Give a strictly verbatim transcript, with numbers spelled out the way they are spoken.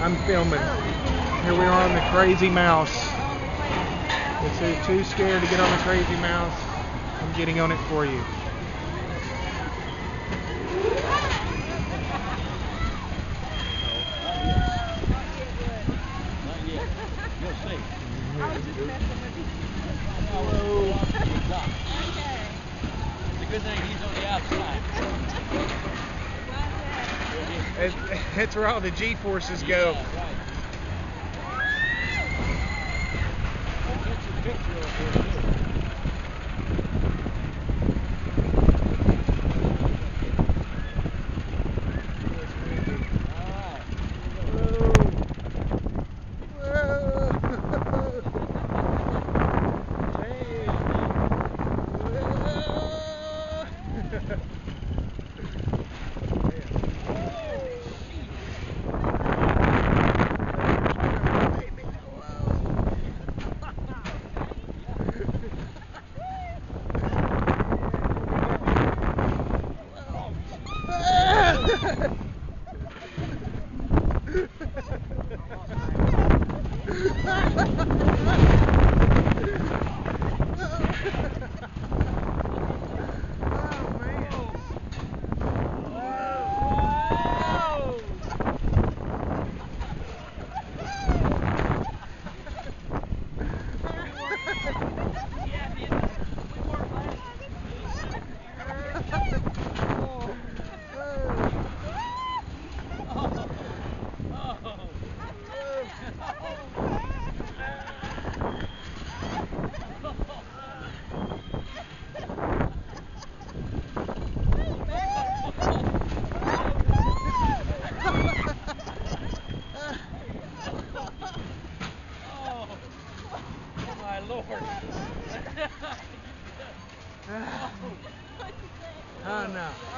I'm filming. Here we are on the Crazy Mouse. If you're too scared to get on the Crazy Mouse, I'm getting on it for you. I was just messing with you. Hello. Okay. It's a good thing he's on the outside. It, it's where all the G-forces go. Yeah, right. I'll get your picture up here too. Lord. Oh no.